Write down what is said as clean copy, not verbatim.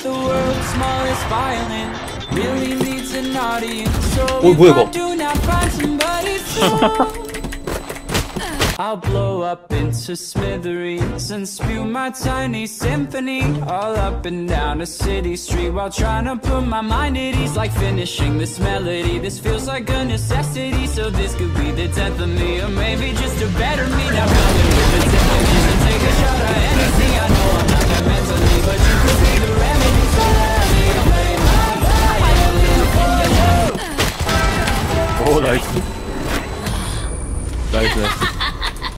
the world's smallest violin really needs an audience. So 뭐야 이거? do not find somebody to I'll blow up into smithereens and spew my tiny symphony all up and down a city street while trying to put my mind at ease. Like finishing this melody, this feels like a necessity. So this could be the death of me, or maybe just a better me. Now coming with the temptation, take a shot at anything. I know I'm not that mentally, but you could